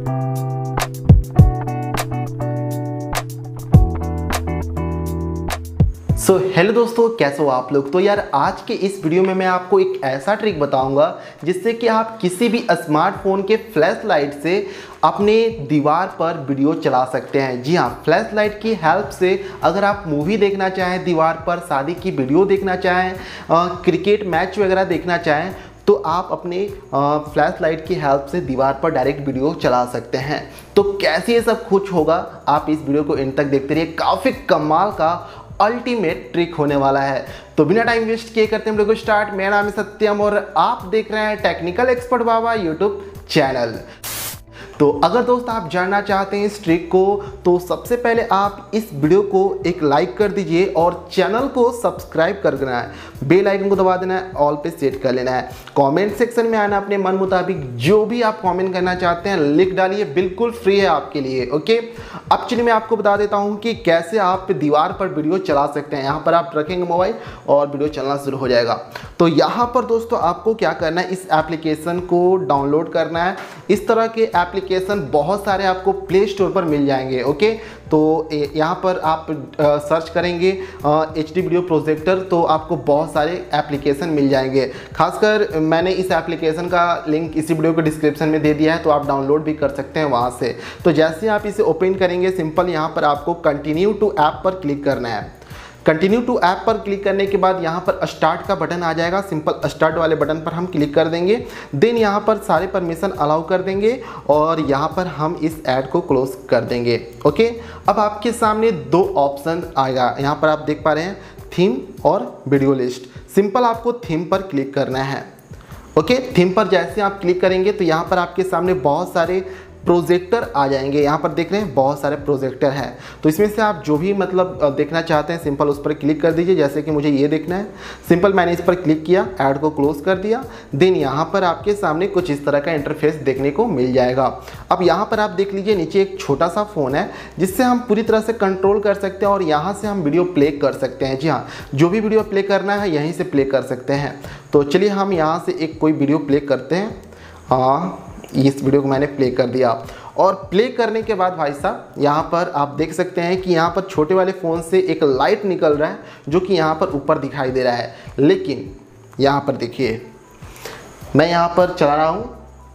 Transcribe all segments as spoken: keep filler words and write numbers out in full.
सो so, hello दोस्तों, कैसे हो आप लोग। तो यार आज के इस वीडियो में मैं आपको एक ऐसा ट्रिक बताऊंगा जिससे कि आप किसी भी स्मार्टफोन के फ्लैश लाइट से अपने दीवार पर वीडियो चला सकते हैं। जी हाँ, फ्लैश लाइट की हेल्प से अगर आप मूवी देखना चाहें, दीवार पर शादी की वीडियो देखना चाहें, क्रिकेट मैच वगैरह देखना चाहें, तो आप अपने फ्लैश लाइट की हेल्प से दीवार पर डायरेक्ट वीडियो चला सकते हैं। तो कैसे ये सब कुछ होगा, आप इस वीडियो को एंड तक देखते रहिए। काफ़ी कमाल का अल्टीमेट ट्रिक होने वाला है। तो बिना टाइम वेस्ट किए करते हैं वीडियो को स्टार्ट। मेरा नाम है सत्यम और आप देख रहे हैं technical expert Baba YouTube channel. तो अगर दोस्त आप जानना चाहते हैं इस ट्रिक को, तो सबसे पहले आप इस वीडियो को एक लाइक कर दीजिए और चैनल को सब्सक्राइब कर देना है, बेल आइकन को दबा देना है, ऑल पे सेट कर लेना है। कमेंट सेक्शन में आना, अपने मन मुताबिक जो भी आप कमेंट करना चाहते हैं लिख डालिए, बिल्कुल फ्री है आपके लिए। ओके, अब चलिए मैं आपको बता देता हूँ कि कैसे आप दीवार पर वीडियो चला सकते हैं। यहाँ पर आप रखेंगे मोबाइल और वीडियो चलना शुरू हो जाएगा। तो यहाँ पर दोस्तों आपको क्या करना है, इस एप्लीकेशन को डाउनलोड करना है। इस तरह के एप्लीकेशन बहुत सारे आपको प्ले स्टोर पर मिल जाएंगे। ओके, तो यहाँ पर आप सर्च करेंगे एच डी वीडियो प्रोजेक्टर, तो आपको बहुत सारे एप्लीकेशन मिल जाएंगे। खासकर मैंने इस एप्लीकेशन का लिंक इसी वीडियो के डिस्क्रिप्शन में दे दिया है, तो आप डाउनलोड भी कर सकते हैं वहाँ से। तो जैसे आप इसे ओपन करेंगे, सिंपल यहाँ पर आपको कंटिन्यू टू ऐप पर क्लिक करना है। कंटिन्यू टू ऐप पर क्लिक करने के बाद यहाँ पर स्टार्ट का बटन आ जाएगा। सिंपल स्टार्ट वाले बटन पर हम क्लिक कर देंगे। देन यहाँ पर सारे परमिशन अलाउ कर देंगे और यहाँ पर हम इस ऐड को क्लोज कर देंगे। ओके, अब आपके सामने दो ऑप्शन आएगा। यहाँ पर आप देख पा रहे हैं थीम और वीडियो लिस्ट। सिंपल आपको थीम पर क्लिक करना है। ओके, थीम पर जैसे आप क्लिक करेंगे तो यहाँ पर आपके सामने बहुत सारे प्रोजेक्टर आ जाएंगे। यहाँ पर देख रहे हैं बहुत सारे प्रोजेक्टर हैं, तो इसमें से आप जो भी मतलब देखना चाहते हैं सिंपल उस पर क्लिक कर दीजिए। जैसे कि मुझे ये देखना है, सिंपल मैंने इस पर क्लिक किया, ऐड को क्लोज कर दिया। देन यहाँ पर आपके सामने कुछ इस तरह का इंटरफेस देखने को मिल जाएगा। अब यहाँ पर आप देख लीजिए नीचे एक छोटा सा फ़ोन है जिससे हम पूरी तरह से कंट्रोल कर सकते हैं और यहाँ से हम वीडियो प्ले कर सकते हैं। जी हाँ, जो भी वीडियो प्ले करना है यहीं से प्ले कर सकते हैं। तो चलिए हम यहाँ से एक कोई वीडियो प्ले करते हैं। हाँ, इस वीडियो को मैंने प्ले कर दिया और प्ले करने के बाद भाई साहब यहाँ पर आप देख सकते हैं कि यहाँ पर छोटे वाले फ़ोन से एक लाइट निकल रहा है जो कि यहाँ पर ऊपर दिखाई दे रहा है। लेकिन यहाँ पर देखिए, मैं यहाँ पर चला रहा हूँ,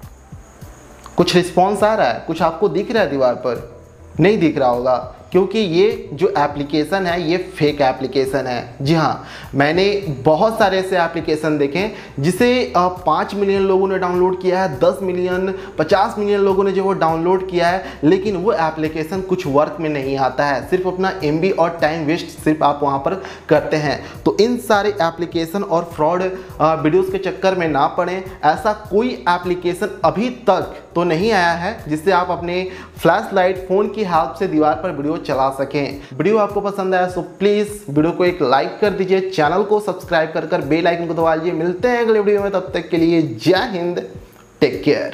कुछ रिस्पॉन्स आ रहा है, कुछ आपको दिख रहा है दीवार पर? नहीं दिख रहा होगा, क्योंकि ये जो एप्लीकेशन है ये फेक एप्लीकेशन है। जी हाँ, मैंने बहुत सारे ऐसे एप्लीकेशन देखे जिसे पाँच मिलियन लोगों ने डाउनलोड किया है, दस मिलियन पचास मिलियन लोगों ने जो वो डाउनलोड किया है, लेकिन वो एप्लीकेशन कुछ वर्क में नहीं आता है। सिर्फ अपना एम बी और टाइम वेस्ट सिर्फ आप वहाँ पर करते हैं। तो इन सारे एप्लीकेशन और फ्रॉड वीडियोज़ के चक्कर में ना पड़ें। ऐसा कोई एप्लीकेशन अभी तक तो नहीं आया है जिससे आप अपने फ्लैश लाइट फ़ोन की हेल्प से दीवार पर वीडियो चला सकें। वीडियो आपको पसंद आया तो प्लीज़ वीडियो को एक लाइक कर दीजिए, चैनल को सब्सक्राइब कर कर बेल आइकन को दबा लीजिए। मिलते हैं अगले वीडियो में, तब तक के लिए जय हिंद, टेक केयर।